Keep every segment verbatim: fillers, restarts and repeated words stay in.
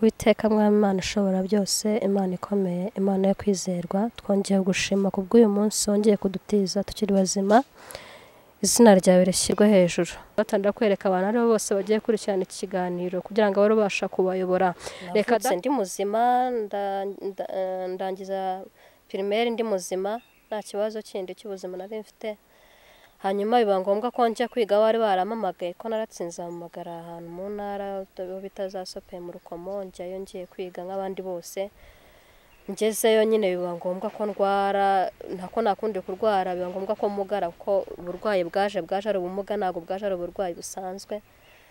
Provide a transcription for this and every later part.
Uwiteka mwami Imana ishobora byose, Imana ikomeye, Imana yo kwizerwa, twongeye gushima kubw'uyu munsi wongeye kudutiza tukiri bazima, izina ryawe rishyirwe hejuru. Batanda kwereka abantu ari bose bagiye kurikirana iki kiganiro kugira ngo abe babasha kubayobora. Reka ndi muzima, ndangiza primaire ndi muzima, nta kibazo kindi cy'ubuzima nari mfite. Hanyuma biba ngombwa ko njya kwiga, bari baramamagaye ko naratsinze amagara ahantu mu ntara bitazasopeye mu Rukomo, njyayo ngiye kwiga nk'abandi bose. Ngezeyo nyine biba ngombwa ko ndwara, ntako nakundi kurwara, biba ngombwa ko mugara ko uburwayi bwaje bwaje ari ubumuga, ntabwo bwaje ari uburwayi busanzwe.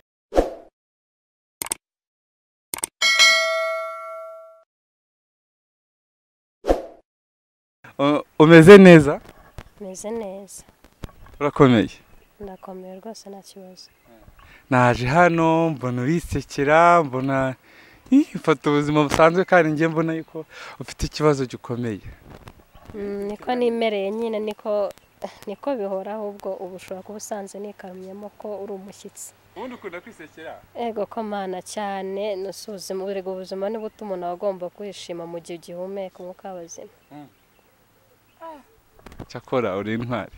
Umeze neza? Meze neza. Urakomeye? Ndakomeye rwose nta kibazo. Naje hano mbona urisekera, mbona ifata ubuzima busanzwe kandi ngiye mbona yuko ufite ikibazo gikomeye. Niko nimereye nyine, niko niko bihora, ahubwo ubu ushobora kuba usanze nikarumyemo ko uri umushyitsi. Ubundi ukunda kwisekera? Ego ko mana cyane, nusuzuma ubirega ubuzima ni buto umuntu agomba kwishima mu gihe gihumeka umwuka w'abazima. Cyakora uri intwari.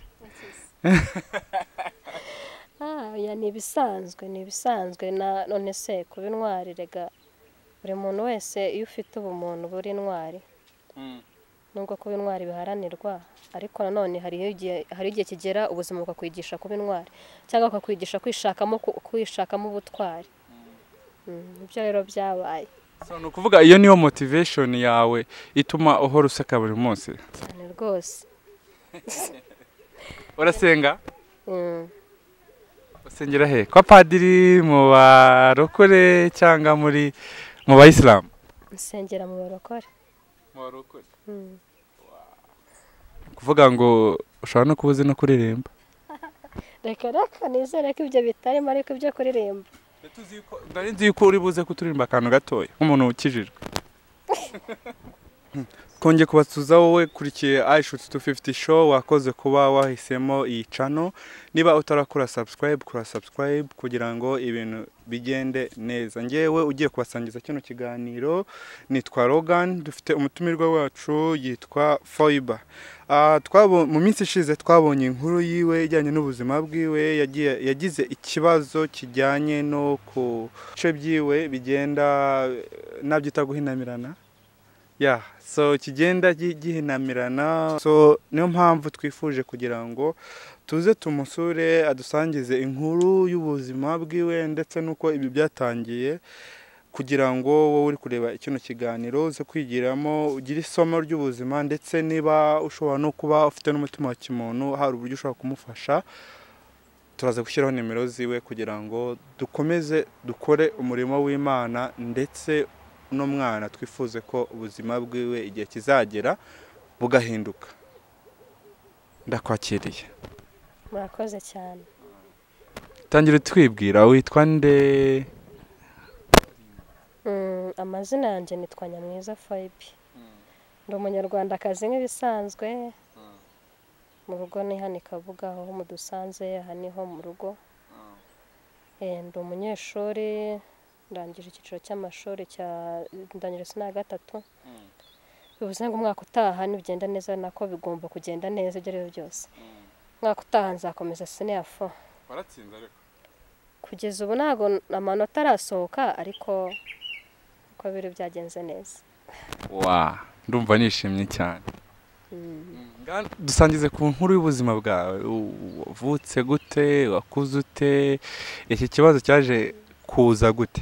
Ah, ya ni bisanzwe, ni bisanzwe na none se kuba intwari rega buri muntu wese iyo ufite ubumuntu buri intwari. Nubwo kuba intwari biharanirwa, ariko nanone hari igihe hari igihe kigera ubuzima bukakwigisha kuba intwari cyangwa bakakwigisha kwishakamo kwishakamo ubutwari. Ibyo rero byabaye. So no kuvuga iyo niyo motivation yawe ituma uhora useka buri munsi? Cyane rwose. Urasenga? Mm. Usengera he? Kwa padiri, mu barokore cyangwa muri mu bayisilamu? Nsengera mu barokore. Mu barokore. Mm. Kuvuga ngo ushobora no kubuze no kuririmba? Reka reka nizere ko ibyo bitarimo, ariko ibyo kuririmba. Tuzi ko ndari nzi ko uri buze kuturimba akantu gatoya nk'umuntu ukijijwe. Konge kubatuza wowe kurikiye iShoot two fifty show, wakoze kuba wahisemo iyi channel. Niba utarakora subscribe, kora subscribe kugira ngo ibintu bigende neza. Ngewe ugiye kubasangiza kino kiganiro nitwa Logan, dufite umutumirwa wacu yitwa Foiba. Ah, twabo mu minsi ishize twabonye inkuru yiwe ijyanye n'ubuzima bwiwe, yagiye yagize ikibazo kijyanye no ku bice byiwe bigenda nabyita guhinamirana. Yeah, so kigenda gihinamirana. So niyo mpamvu twifuje kugira ngo tuze tumusure adusangize inkuru y'ubuzima bwiwe ndetse nuko ibi byatangiye, kugira ngo wowe uri kureba kino kiganiro uze kwigiramo, ugire isomo ry'ubuzima, ndetse niba ushobora no kuba ufite n'umutima wa kimuntu hari uburyo ushobora kumufasha. Turaza gushyiraho nimero ziwe kugira ngo dukomeze dukore umurimo w'Imana, ndetse no mwana twifuze ko ubuzima bwiwe igihe kizagera bugahinduka. Ndakwakiriye. Murakoze cyane. Tangira twibwira, witwa nde? Mm, amazina yanjye nitwa Nyamwiza Foibi. Ndi umunyarwandakazi nk'ibisanzwe. Mu rugo ni hano Kabuga, aho mudusanze, aha niho mu rugo. Eh, ndi umunyeshuri, ndangije icyiciro cy'amashuri cya ndangije sina gatatu. Bivuze ngo umwaka utaha nibigenda neza nako bigomba kugenda neza ibyo rero byose. Umwaka utaha nzakomeza sine fo. Waratsinze ariko? Kugeza ubu ntago amanota arasohoka, ariko uko biri byagenze neza. Wa, ndumva nishimye cyane. Dusangize ku nkuru y'ubuzima bwawe. Uvutse gute? Wakuze ute? Iki kibazo cyaje kuza gute?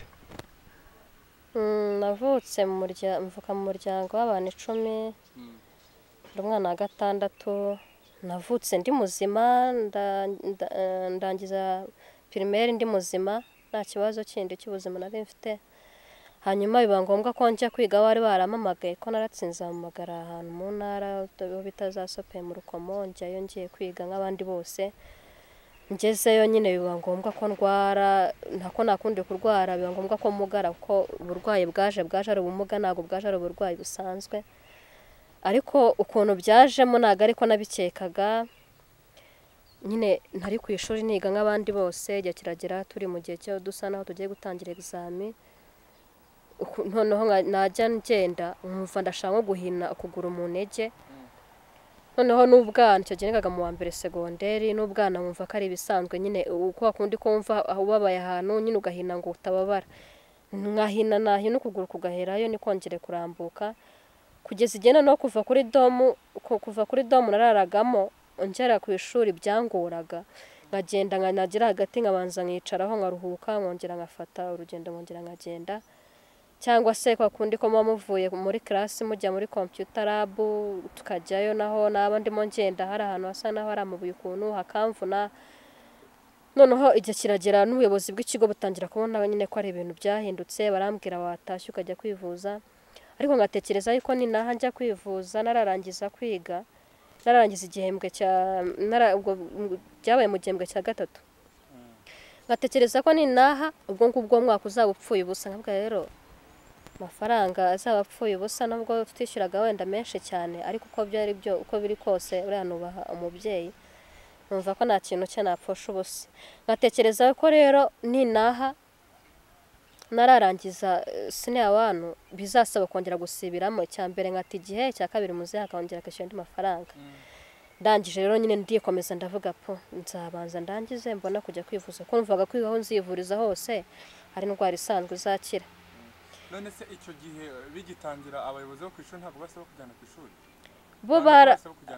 Navutse mu muryango, mvuka mu muryango w'abantu icumi. Ndi umwana wa gatandatu. Navutse ndi muzima, ndangiza primaire ndi muzima, nta kibazo kindi cy'ubuzima nari mfite. Hanyuma biba ngombwa ko njya kwiga, bari baramamagaye ko naratsinze amagara ahantu mu ntara bitazasopeye mu Rukomo, njyayo ngiye kwiga nk'abandi bose. Ngezeyo nyine biba ngombwa ko ndwara, ntako nakundi kurwara, biba ngombwa ko mugara ko uburwayi bwaje bwaje ari ubumuga, ntabwo bwaje ari uburwayi busanzwe. Ariko ukuntu byajemo ntabwo ariko nabikekaga. Nyine ntari ku ishuri niga nk'abandi bose, igihe kiragera turi mu gihe cyo dusa naho tugiye gutangira examen. noneho najya ngenda nkumva ndashaka nko guhina ukuguru mu ntege noneho n'ubwana icyo gihe nigaga mu wa mbere segonderi n'ubwana nkumva ko ari ibisanzwe nyine uko akundi kumva aho ubabaye ahantu nyine ugahina ngo utababara nkahina nahina ukuguru kugaherayo nikongere kurambuka kugeza igihe no kuva kuri domu kuva kuri domu nararagamo ngera ku ishuri byangoraga nkagenda nkanagira hagati nkabanza nkicaraho nkaruhuka nkongera ngafata urugendo nkongera nkagenda cyangwa se kwa kundi ko muvuye muri class mujya muri computer lab tukajyayo naho nabandi mo ngenda hari ahantu hasa naho ari amabuye ukuntu hakamvuna noneho igihe kiragera n'ubuyobozi bw'ikigo butangira kubona nyine ko ari ibintu byahindutse barambwira watashye ukajya kwivuza ariko ngatekereza yuko ni naha njya kwivuza nararangiza kwiga nararangiza igihembwe cya ubwo byabaye mu gihembwe cya gatatu ngatekereza ko ni naha ubwo ngubwo mwaka uzabupfuye ubusa nkabwa rero amafaranga azabapfuye ubusa nubwo tutishyuraga wenda menshi cyane ariko uko byari byo uko biri kose uriya nubaha umubyeyi numva ko nta kintu cye napfusha ubusa ngatekereza ko rero ni naha nararangiza sine abantu bizasaba kongera gusibiramo cya mbere ngati igihe cya kabiri muze hakongera kwishyura andi mafaranga ndangije rero nyine ndikomeza ndavuga po nzabanza ndangize mbona kujya kwivuza ko numvaga kwigaho nzivuriza hose hari indwara isanzwe izakira none se icyo gihe bigitangira abayobozi bo ku ishuri ntabwo basaba kujyana ku ishuri bo bara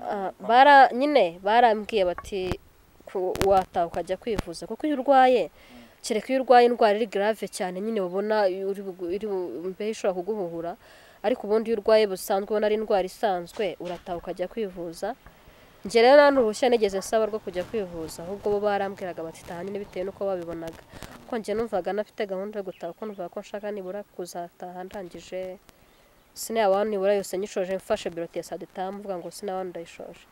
bara nyine barambwiye bati wataha ukajya kwivuza kuko iyo urwaye kereka iyo urwaye indwara iri grave cyane nyine ubona iri mbe ishobora kuguhuhura ariko ubundi iyo urwaye busanzwe ubona ari indwara isanzwe urataha ukajya kwivuza nje rero nta n'uruhushya nigeze nsaba rwo kujya kwivuza ahubwo bo barambwiraga bati taha nyine bitewe n'uko babibonaga ko nje numvaga nafite gahunda yo gutaha ko numvaga ko nshaka nibura kuzataha ndangije sinaba nibura yose nyishoje mfashe birote ya sadeta mvuga ngo sinaba ndayishoje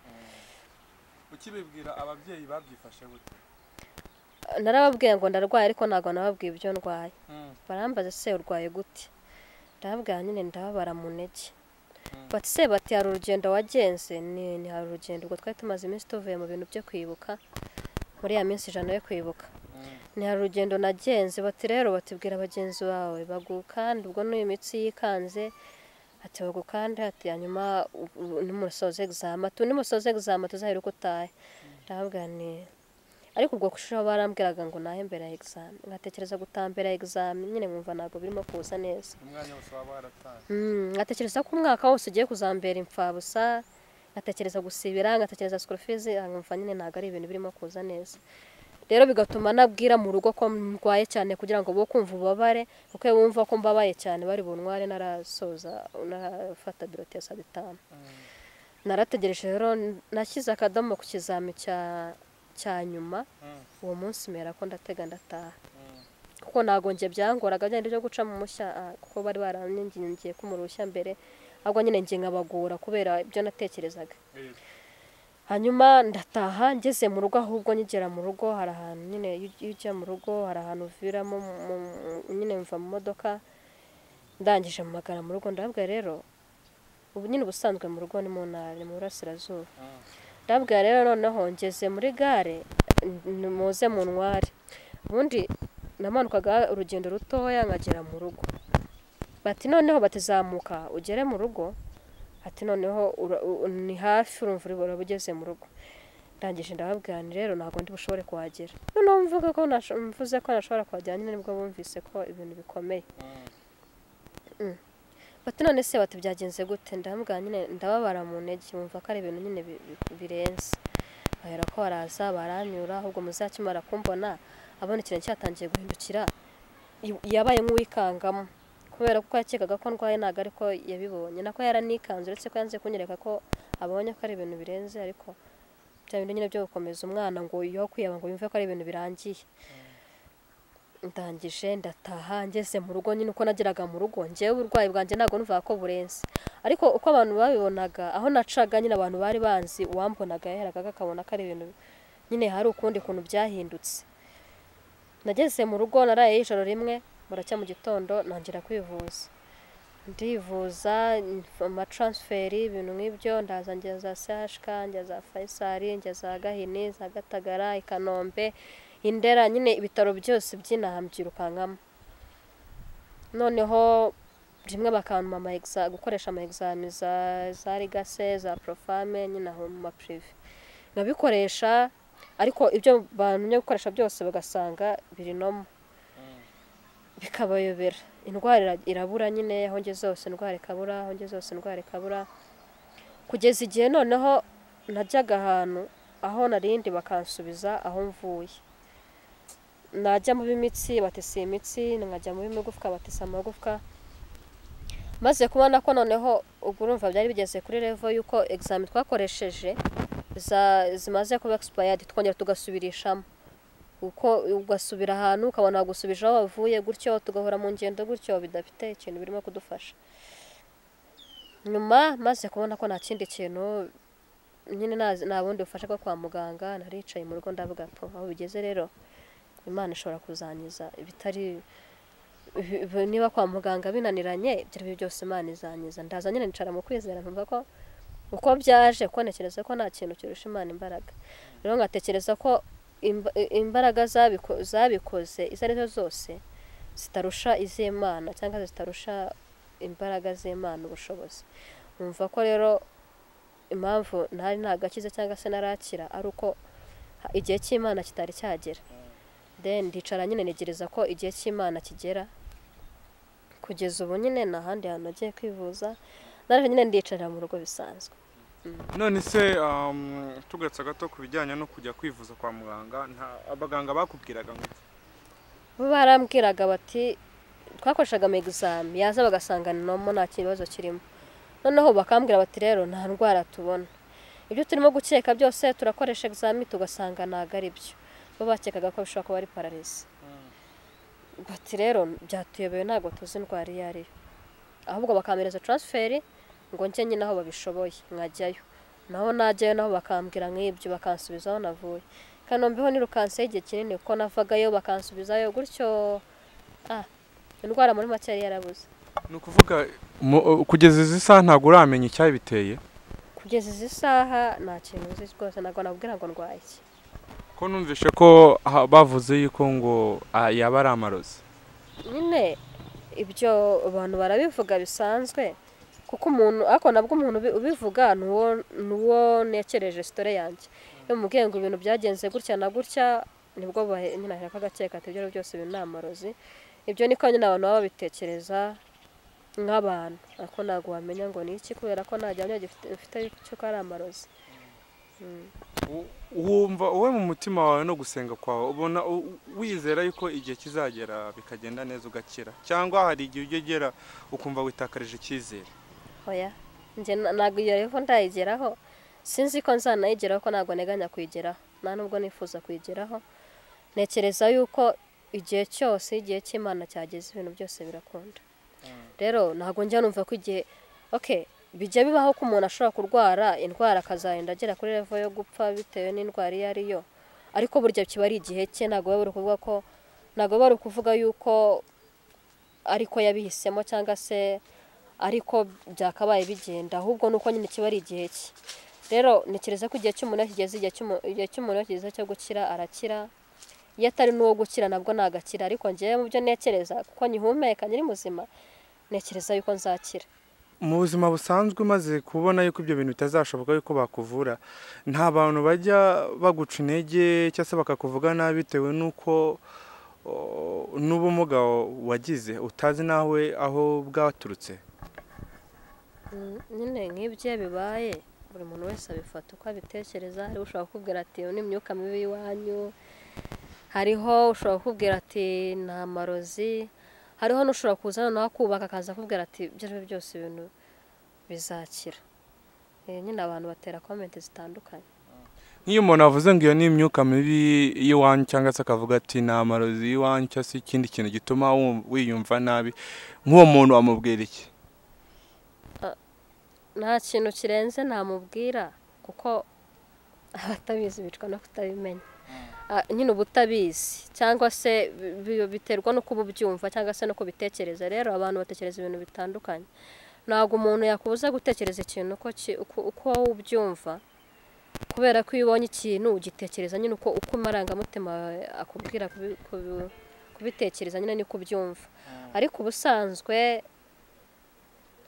ukibibwira ababyeyi babyifashe gute narababwiye ngo ndarwaye ariko ntago nababwiye ibyo ndwaye barambaza se urwaye gute ndababwira nyine ndababara mu ntege bati se bati hari urugendo wagenze ni ni hari urugendo ubwo twari tumaze iminsi tuvuye mu bintu byo kwibuka muri ya minsi ijana yo kwibuka ni hari urugendo nagenze bati rero batibwira abagenzi bawe bagukanda ubwo n'uyu mitsi yikanze ati bagukanda ati hanyuma nimusoze exam ati nimusoze exam tuzaheruka utahe ndababwira ni ariko ubwo kushira barambwiraga ngo nahe mbere ya exam ngatekereza gutambera exam nyine mwumva nago birimo kuza neza umwanya wose waba waratanze mm ngatekereza ko umwaka wose ugiye kuzambera impfabusa ngatekereza gusibira ngatekereza school fees nkumva nyine nago ari ibintu birimo kuza neza rero bigatuma nabwira mu rugo ko ndwaye cyane kugira ngo bo kumva ubabare kuko bumva ko mbabaye cyane bari buntware narasoza narafata birote ya sadetama narategereje rero nashyize akadomo ku kizami cya cyanyuma uwo munsi mera ko ndatega ndataha kuko nagonje byangoraga byandi byo guca mu mushya kuko bari baranyingingiye ko mu rushya mbere ahubwo nyine ngiye nkabagora kubera ibyo natekerezaga hanyuma ndataha ngeze mu rugo ahubwo nyigera mu rugo hari ahantu nyine ujya mu rugo hari ahantu uviramo nyine mva mu modoka ndangije mu magara mu rugo ndababwira rero ubu nyine ubusanzwe mu rugo ni mu ntara ni mu burasirazuba ndabwira rero noneho ngeze muri gare muze mu ntware ubundi namanukaga urugendo rutoya nkagera mu rugo bati noneho batizamuka ugere mu rugo ati noneho ni hafi urumva uribora bugeze mu rugo ndangije ndababwira rero ntago ndi bushobore kuhagera noneho mvuga ko mvuze ko nashobora kuhagera nyine nibwo bumvise ko ibintu bikomeye bati none se bati byagenze gute ndambwira nyine ndababara mu ntege mumva ko ari ibintu nyine birenze bahera ko baraza baranyura ahubwo muzakimara kumbona abona ikintu cyatangiye guhindukira yabaye nk'uwikangamo kubera ko yakekaga ko ndwaye ntago ariko yabibonye nako yaranikanze uretse ko yanze kunyereka ko abonye ko ari ibintu birenze ariko bya bintu nyine byo gukomeza umwana ngo yo kwiyaba ngo yumve ko ari ibintu birangiye ndangije ndataha ngeze mu rugo nyine uko nageraga mu rugo ngewe uburwayi bwanjye ntago numva ko burenze ariko uko abantu babibonaga aho nacaga nyine abantu bari banzi uwambonaga yaheraga akabona ko ari ibintu nyine hari ukundi kuntu byahindutse nageze mu rugo naraye ijoro rimwe buracya mu gitondo nangira kwivuza ndivuza ama transfer ibintu nk'ibyo ndaza ngeza C H K ngeza Faisal ngeza Gahini za Gatagara ikanombe Indera nyine ibitaro byose by'inahambyirukankamo noneho rimwe bakantuma ama exa gukoresha ama examen za za rigase za profame nyine aho mu ma prive nkabikoresha ariko ibyo bantumye gukoresha byose bagasanga biri nomo bikabayobera indwara irabura nyine aho ngeze zose indwara ikabura aho ngeze zose indwara ikabura kugeza igihe noneho najyaga ahantu aho narindi bakansubiza aho mvuye najya mu bimitsi batese imitsi nkajya mu bimigufwa batese amagufwa maze kubona ko noneho ubwo urumva byari bigeze kuri level yuko examen twakoresheje za zimaze kuba expired twongera tugasubirishamo uko ugasubira ahantu ukabona gusubije aho wavuye gutyo tugahora mu ngendo gutyo bidafite ikintu birimo kudufasha nyuma maze kubona ko nta kindi kintu nyine nta bundi bufasha bwo kwa muganga naricaye mu rugo ndavuga po aho bigeze rero Imana ishobora kuzanyiza ibitari niba kwa muganga binaniranye ibyo byose Imana izanyiza ndaza nyine nicara mu kwizera ntumva ko uko byaje ko nekereza ko nta kintu kirusha Imana imbaraga rero ngatekereza ko imbaraga zabikoze izo ari zo zose zitarusha iz'Imana cyangwa zitarusha imbaraga z'Imana ubushobozi umva ko rero impamvu ntari ntagakize cyangwa se narakira ari uko igihe cy'Imana kitari cyagera then ndicara nyine negereza ko igihe cy'Imana kigera kugeza ubu nyine nahandi hantu nagiye kwivuza naraje nyine ndicara mu rugo bisanzwe none se tugatsa gato ku bijyanye no kujya kwivuza kwa muganga abaganga bakubwiraga ngo bo barambwiraga bati twakoreshaga mu exam yaza bagasanga nomo nta kibazo kirimo noneho bakambwira bati rero nta ndwara tubona ibyo turimo gukeka byose turakoresha exam tugasanga ntago ari byo bo bakekaga ko bishobora kuba ari paralysis bati rero byatuyobeye ntago tuzi indwara iyo ari ahubwo bakamereza transfer ngo nje nyine aho babishoboye nkajyayo naho najyayo naho bakambwira nk'ibyo bakansubizaho navuye kanombeho ni rukanse igihe kinini ko navagayo bakansubizayo gutyo ah indwara muri make yari yarabuze ni ukuvuga kugeza izi saha ntago uramenya icyabiteye kugeza izi saha nta kintu uzi rwose ntago nabwira ngo ndwaye iki ko numvishe ko bavuze yuko ngo yaba ari amarozi nyine ibyo abantu barabivuga bisanzwe kuko umuntu ako nabwo umuntu ubivuga nuwo nuwo nekereje story yanjye yo mubwiye ngo ibintu byagenze gutya na gutya nibwo nyine ahera kagakeka ati ibyo byose ibintu n'amarozi ibyo niko nyine abantu baba bitekereza nk'abantu ako nago wamenya ngo ni iki kubera ko najyanye gifite cyo ko ari amarozi wumva wowe mu mutima wawe no gusenga kwawe ubona wizera yuko igihe kizagera bikagenda neza ugakira cyangwa hari igihe ugegera ukumva witakarije icyizere oya nje nago iyo rero ndayigeraho sinzi ko nzanayigeraho ko nago neganya kuyigeraho nta nubwo nifuza kuyigeraho nekereza yuko igihe cyose igihe cy'Imana cyageze ibintu byose birakunda rero nago njya numva ko igihe okay bijya bibaho ko umuntu ashobora kurwara indwara akazagenda agera kuri level yo gupfa bitewe n'indwara iyo ari yo ariko burya kiba ari igihe cye nago bari kuvuga ko nago bari kuvuga yuko ariko yabihisemo cyangwa se ariko byakabaye bigenda ahubwo nuko nyine kiba ari igihe cye rero nekereza ko igihe cy'umuntu kigeze igihe cy'umuntu kigeze cyo gukira arakira iyo atari n'uwo gukira nabwo nagakira ariko ngiye mu byo nekereza kuko nyihumeka nyiri muzima nekereza yuko nzakira mu buzima busanzwe maze kubona yuko ibyo bintu bitazashoboka yuko bakuvura nta bantu bajya baguca intege cyangwa se bakakuvuga nabi bitewe n'uko n'ubumuga wagize utazi nawe aho bwaturutse nyine nk'ibyo bibaye buri muntu wese abifata uko abitekereza hari ushobora kukubwira ati ni imyuka mibi iwanyu hariho ushobora kukubwira ati ni amarozi hariho n'ushobora kuzana nawe kubaka akaza akubwira ati ibyo ari byo byose ibintu bizakira nyine abantu batera comment zitandukanye nk'iyo umuntu avuze ngo iyo ni imyuka mibi y'iwanyu cyangwa se akavuga ati ni amarozi y'iwanyu cyangwa se ikindi kintu gituma wiyumva nabi nk'uwo muntu amubwira iki nta kintu kirenze namubwira kuko abatabizi bicwa no kutabimenya nyine ubutabizi cyangwa se biterwa no kuba ubyumva cyangwa se no kubitekereza rero abantu batekereza ibintu bitandukanye ntabwo umuntu yakubuza gutekereza ikintu uko ubyumva kubera ko iyo ubonye ikintu ugitekereza nyine uko uko amarangamutima akubwira kubitekereza nyine niko ubyumva ariko ubusanzwe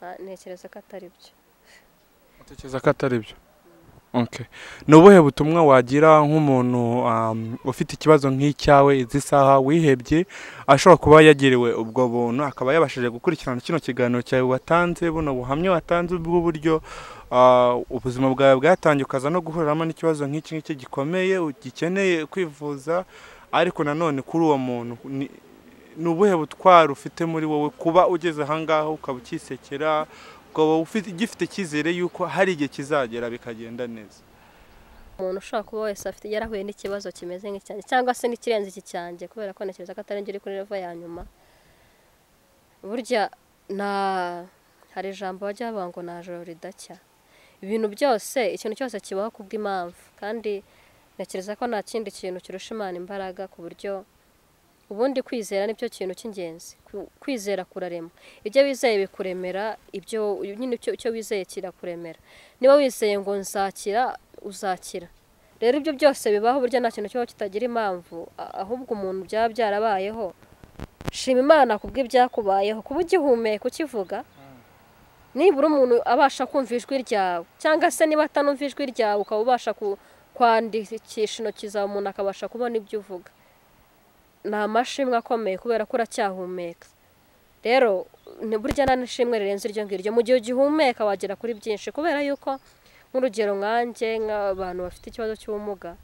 ntekereza ko atari byo. utekereza ko atari byo? Okay. Ni ubuhe butumwa wagira nk'umuntu um, ufite ikibazo nk'icyawe izi saha wihebye ashobora kuba yagiriwe ubwo buntu akaba yabashije gukurikirana kino kiganiro cyawe watanze buno buhamya watanze bw'uburyo uh, ubuzima bwawe bwatangiye ukaza no guhuriramo n'ikibazo nk'iki ngiki gikomeye ugikeneye kwivuza, ariko nanone kuri uwo muntu ni ubuhe butwaro ufite muri wowe kuba ugeze aha ngaha ukaba ukisekera ukaba ufite igifite cyizere yuko hari igihe kizagera bikagenda neza? Umuntu ushobora kuba wese afite yarahuye n'ikibazo kimeze nk'icyanjye cyangwa se n'ikirenze iki cyanjye, kubera ko ntekereza ko atari njye uri kuri level ya nyuma. Burya na hari ijambo bajya bavuga ngo nta joro ridacya. Ibintu byose, ikintu cyose kibaho kubw'impamvu, kandi ntekereza ko nta kindi kintu kirusha Imana imbaraga, ku buryo ubundi kwizera nicyo kintu cy'ingenzi. Kwizera kurarema, ibyo wizeye bikuremera, ibyo nyine icyo wizeye kirakuremera. Niba wizeye ngo nzakira uzakira. Rero ibyo byose bibaho, burya nta kintu cyo kitagira impamvu, ahubwo umuntu byaba byarabayeho shima Imana kubw'ibyakubayeho, kuba ugihumeka ukivuga. Nibura umuntu abasha kumva ijwi ryawe, cyangwa se niba atanumva ijwi ryawe ukaba ubasha kwandikisha intoki zawe umuntu akabasha kubona ibyo uvuga, ni amashimwe akomeye kubera ko uracyahumeka. Rero burya nta n'ishimwe rirenze iryo ngiryo. Mu gihe ugihumeka wagera kuri byinshi, kubera yuko nk'urugero nkanjye nk'abantu bafite ikibazo cy'ubumuga,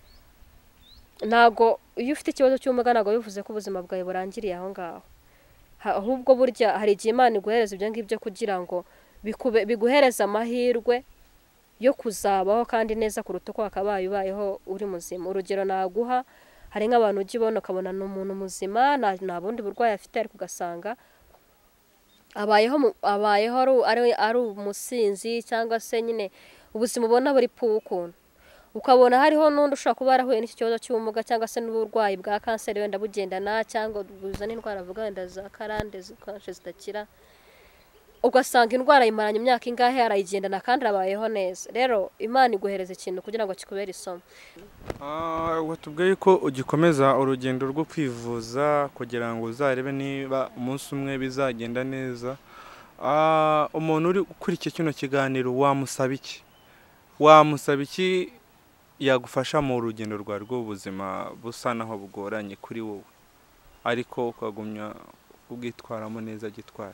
ntago iyo ufite ikibazo cy'ubumuga ntago bivuze ko ubuzima bwawe burangiriye aho ngaho, ahubwo burya hari igihe Imana iguhereza ibyo ngibyo kugira ngo biguhereze amahirwe yo kuzabaho kandi neza kuruta uko wakabaye ubayeho uri muzima. Urugero naguha, hari nk'abantu ujya ubona ukabona ni umuntu muzima nta bundi burwayi afite, ariko ugasanga abayeho abayeho ari umusinzi, cyangwa se nyine ubuzima ubona buri pukuntu. Ukabona hariho n'undi ushobora kuba yarahuye n'iki kibazo cy'ubumuga cyangwa se n'uburwayi bwa kanseri wenda bugendana, cyangwa buzana indwara avuga wenda za karande zikonshe zidakira, ugasanga indwara yimaranye imyaka ingahe arayigendana kandi arabayeho neza. Rero Imana iguhereza ikintu kugira ngo kikubere isomo. Ah, watubwiye ko ugikomeza urugendo rwo kwivuza kugira ngo uzarebe niba umunsi umwe bizagenda neza. Ah, umuntu uri ukurikiye kino kiganiro wamusaba iki? Wamusaba iki yagufasha mu rugendo rwa rw'ubuzima busa naho bugoranye kuri wowe, ariko ukagumya ubwitwaramo neza gitwara?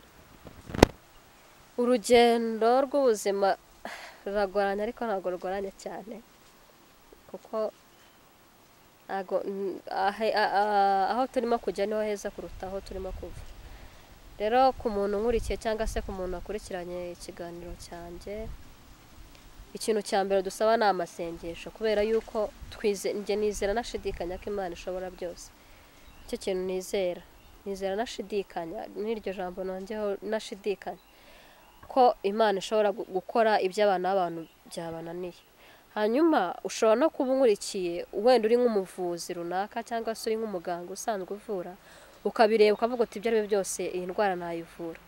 Urugendo rw'ubuzima ruragoranye, ariko ntabwo rugoranye cyane, kuko aho turimo kujya niho heza kuruta aho turimo kuva. Rero ku muntu nkurikiye cyangwa se ku muntu akurikiranye ikiganiro cyanjye, ikintu cya mbere dusaba ni amasengesho, kubera yuko twize njye nizera nashidikanya ko Imana ishobora byose. Icyo kintu nizera nizera nashidikanya, n'iryo jambo nongeho nashidikanya ko Imana ishobora gukora ibyo abana b'abantu byabananiye. Hanyuma ushobora no kuba unkurikiye wenda uri nk'umuvuzi runaka, cyangwa se uri nk'umuganga usanzwe uvura, ukabireba ukavuga uti ibyo ari byo byose iyi ndwara nayivura.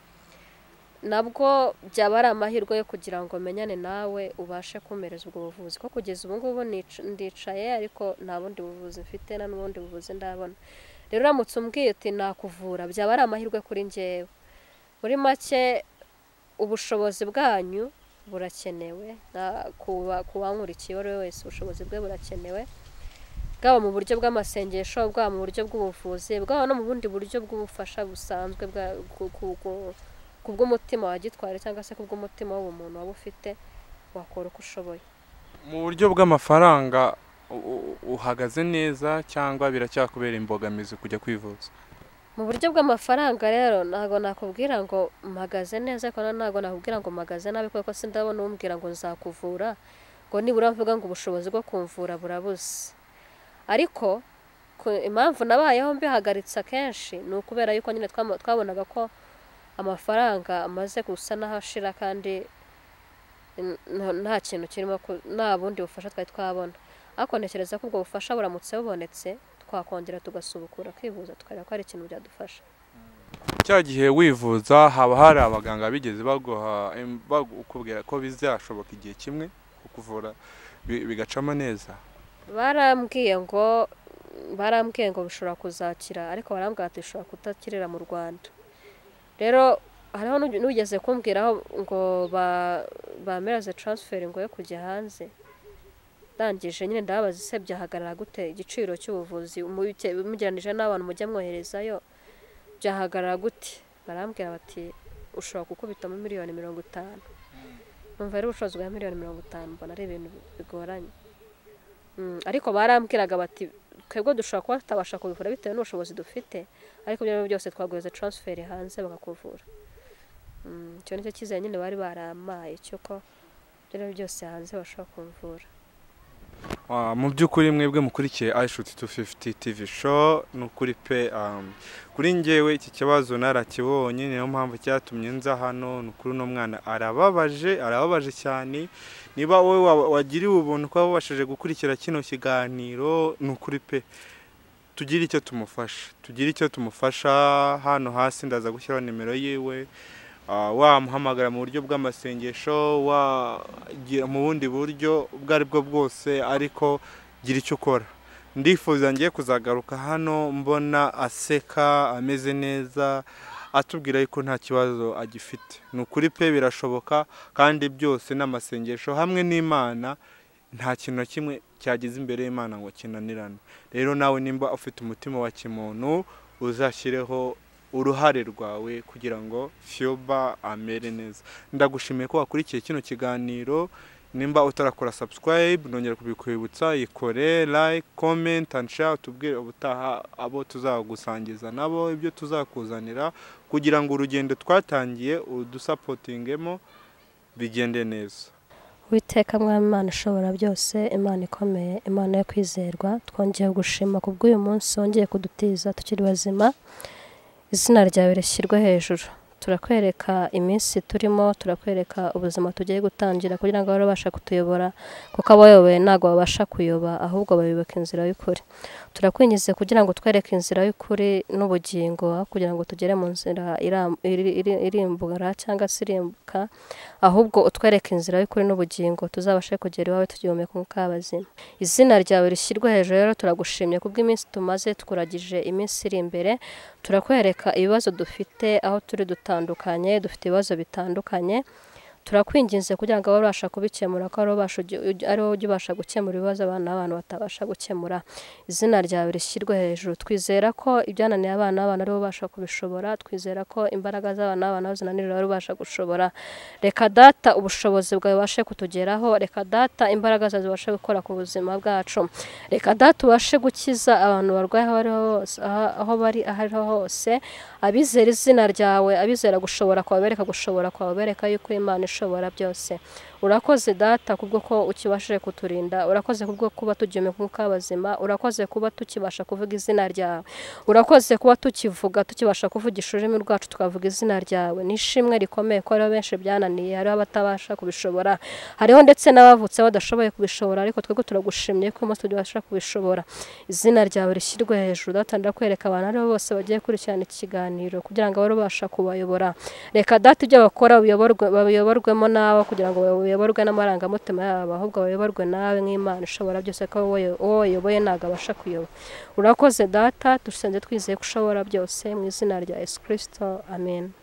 Nabwo byaba ari amahirwe yo kugira ngo menyane nawe ubashe kumereza ubwo buvuzi, ko kugeza ubu ngubu ndicaye ariko nta bundi buvuzi mfite, nta n'ubundi buvuzi ndabona. Rero uramutse umbwiye uti nakuvura, byaba ari amahirwe kuri njyewe. Muri make ubushobozi bwanyu burakenewe, kuwankurikiye uwo ari we wese ubushobozi bwe burakenewe, bwaba mu buryo bw'amasengesho, bwaba mu buryo bw'ubuvuzi, bwaba no mu bundi buryo bw'ubufasha busanzwe kubw'umutima wa gitwari, cyangwa se kubw'umutima w'umuntu waba ufite, wakora uko ushoboye. Mu buryo bw'amafaranga uhagaze neza cyangwa biracyakubera imbogamizi kujya kwivuza? Mu buryo bw'amafaranga rero ntago nakubwira ngo mpagaze neza, ariko ntago nakubwira ngo mpagaze nabi, kuko sindabona umbwira ngo nzakuvura, ngo nibura mvuga ngo ubushobozi bwo kumvura burabuze. Ariko impamvu nabayeho mbihagaritse akenshi ni ukubera yuko nyine twabonaga ko amafaranga amaze gusa n'ahashira, kandi nta kintu kirimo, nta bundi bufasha twari twabona. Ariko ntekereza ko ubwo bufasha buramutse bubonetse twakongera tugasubukura kwivuza, tukareba ko hari ikintu byadufasha. Cya gihe wivuza haba hari abaganga bigeze baguha bakubwira ko bizashoboka igihe kimwe kukuvura bigacamo neza? Barambwiye ngo barambwiye ngo bishobora kuzakira, ariko barambwira ati bishobora kutakirira mu Rwanda. Rero hariho n'ugeze kumbwiraho ngo ba bameraze transfer ngo yo kujya hanze ndangije nyine ndabaza ise byahagarara gute igiciro cy'ubuvuzi umugeranije n'abantu mujya mwoherezayo byahagarara gute barambwira bati ushobora gukubitamo miliyoni mirongo itanu numva ari ubushobozi bwa miliyoni mirongo itanu mbona ari ibintu bigoranye ariko barambwiraga bati twebwe dushobora kuba tutabasha kubivura bitewe n'ubushobozi dufite ariko ibyo byose twaguze transfer hanze bakakuvura icyo nicyo cyizere nyine bari baramaye cyuko ibyo byose hanze bashobora kumvura. mu by'ukuri mwebwe mukurikiye iShoot two fifty T V show n'ukuri pe kuri njyewe iki kibazo narakibonye niyo mpamvu cyatumye nza hano n'ukuri no mwana arababaje arababaje cyane niba wowe wagiriwe ubuntu ko wabashije gukurikira kino kiganiro n'ukuri pe tugira icyo tumufasha tugira icyo tumufasha hano hasi ndaza gushyiraho nimero yiwe wamuhamagara mu buryo bw'amasengesho wagira mu bundi buryo ubwo ari bwo bwose ariko gira icyo ukora ndifuza ngiye kuzagaruka hano mbona aseka ameze neza atubwira yuko nta kibazo agifite n'ukuri pe birashoboka kandi byose n'amasengesho hamwe n'Imana nta kintu kimwe cyagize imbere y'Imana ngo kinanirane rero nawe nimba ufite umutima wa kimuntu uzashyireho uruhare rwawe kugira ngo Fioba amere neza. Ndagushimiye ko wakurikiye kino kiganiro nimba utarakora subscribe nongera kubikwibutsa ikore like comment and share tubwire ubutaha abo tuzagusangiza nabo ibyo tuzakuzanira kugira ngo urugendo twatangiye udusupportingemo bigende neza. Witeka mwami Imana ishobora byose Imana ikomeye Imana yo kwizerwa twongeye gushima kubw'uyu munsi wongeye kudutiza tukiri bazima izina ryawe rishyirwe hejuru turakwereka iminsi turimo turakwereka ubuzima tugiye gutangira kugira ngo babashe kutuyobora kuko abayoboye ntago babasha kuyoba ahubwo babiboka inzira y'ukuri turakwingize kugira ngo twereke inzira y'ukuri n'ubugingo kugira ngo tugere mu nzira irimbura cyangwa se irimbuka ahubwo utwereke inzira y'ukuri n'ubugingo tuzabashe kugera iwawe tugihumeka umwuka w'abazima izina ryawe rishyirwe hejuru rero turagushimye kubw'iminsi tumaze tukuragije iminsi iri imbere turakwereka ibibazo dufite aho turi dutandukanye dufite ibibazo bitandukanye turakwinginze kugira ngo babasha kubikemura ko ari wowe ujya ubasha gukemura ibibazo abana n'abantu batabasha gukemura izina ryawe rishyirwe hejuru twizera ko ibyananiye abana n'abana ari bo babasha kubishobora twizera ko imbaraga z'abana n'abana zinanirira ari babasha gushobora reka data ubushobozi bwawe bubashe kutugeraho reka data imbaraga zawe zibashe gukora ku buzima bwacu reka data ubashe gukiza abantu barwaye aho bari hose aho bari ahariho hose abizera izina ryawe abizera gushobora kwawe bereka gushobora kwawe bereka yuko Imana ishobora byose urakoze data kubwo ko ukibashije kuturinda urakoze kubwo kuba tugihumeka umwuka w'abazima urakoze kuba tukibasha kuvuga izina ryawe urakoze kuba tukivuga tukibasha kuvugisha ururimi rwacu tukavuga izina ryawe nishimwe rikomeye ko ari benshi byananiye hariho abatabasha kubishobora hariho ndetse n'abavutse badashoboye kubishobora ariko twebwe turagushimye ko umunsi tubasha kubishobora izina ryawe rishyirwe hejuru data ndakwereka abantu ari bose bagiye kurikirana ikiganiro kugira ngo babasha kubayobora reka data ibyo bakora babiyoborwemo nawe kugira ngo bayoborwe n'amarangamutima yabo ahubwo bayoborwe nawe nk'Imana ishobora byose ko wowe wayoboye ntago abasha kuyoba urakoze data dusenze twizeye ko ushobora byose mu izina rya Yesu Kristo amen.